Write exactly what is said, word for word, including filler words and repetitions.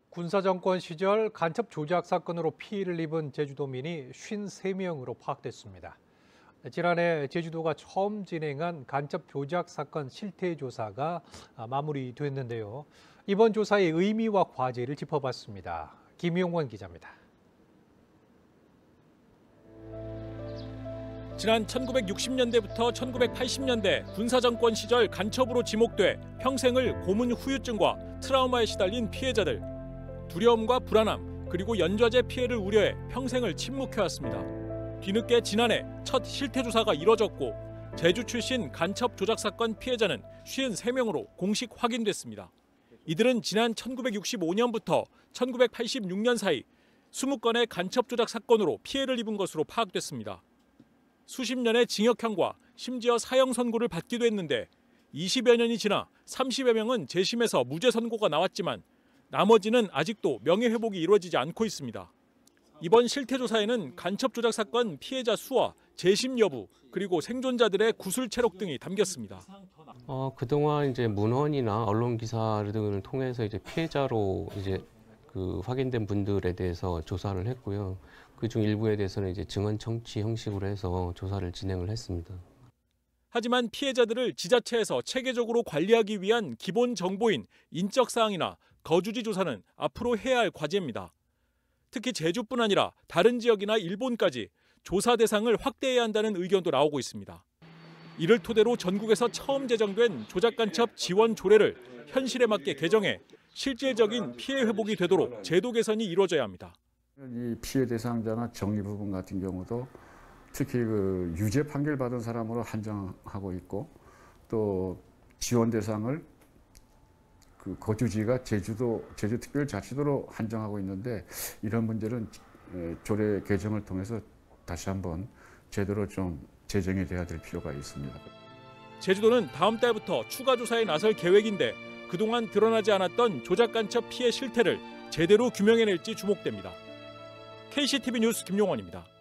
군사정권 시절 간첩 조작 사건으로 피해를 입은 제주도민이 오십삼 명으로 파악됐습니다. 지난해 제주도가 처음 진행한 간첩 조작 사건 실태 조사가 마무리됐는데요. 이번 조사의 의미와 과제를 짚어봤습니다. 김용원 기자입니다. 지난 천구백육십 년대부터 천구백팔십 년대 군사정권 시절 간첩으로 지목돼 평생을 고문 후유증과 트라우마에 시달린 피해자들. 두려움과 불안함 그리고 연좌제 피해를 우려해 평생을 침묵해왔습니다. 뒤늦게 지난해 첫 실태조사가 이뤄졌고 제주 출신 간첩 조작 사건 피해자는 오십삼 명으로 공식 확인됐습니다. 이들은 지난 천구백육십오 년부터 천구백팔십육 년 사이 이십 건의 간첩 조작 사건으로 피해를 입은 것으로 파악됐습니다. 수십 년의 징역형과 심지어 사형 선고를 받기도 했는데 이십여 년이 지나 삼십여 명은 재심에서 무죄 선고가 나왔지만 나머지는 아직도 명예회복이 이루어지지 않고 있습니다. 이번 실태조사에는 간첩 조작 사건 피해자 수와 재심 여부 그리고 생존자들의 구술 체력 등이 담겼습니다. 어, 그동안 이제 문헌이나 언론 기사 등을 통해서 이제 피해자로 이제 그 확인된 분들에 대해서 조사를 했고요. 그중 일부에 대해서는 이제 증언 청취 형식으로 해서 조사를 진행을 했습니다. 하지만 피해자들을 지자체에서 체계적으로 관리하기 위한 기본 정보인 인적 사항이나 거주지 조사는 앞으로 해야 할 과제입니다. 특히 제주뿐 아니라 다른 지역이나 일본까지 조사 대상을 확대해야 한다는 의견도 나오고 있습니다. 이를 토대로 전국에서 처음 제정된 조작간첩 지원 조례를 현실에 맞게 개정해 실질적인 피해 회복이 되도록 제도 개선이 이루어져야 합니다. 이 피해 대상자나 정리 부분 같은 경우도 특히 그 유죄 판결 받은 사람으로 한정하고 있고 또 지원 대상을 그 거주지가 제주도 제주특별자치도로 한정하고 있는데 이런 문제는 조례 개정을 통해서 다시 한번 제대로 좀 제정이 돼야 될 필요가 있습니다. 제주도는 다음 달부터 추가 조사에 나설 계획인데 그동안 드러나지 않았던 조작 간첩 피해 실태를 제대로 규명해낼지 주목됩니다. 케이씨티비 뉴스 김용원입니다.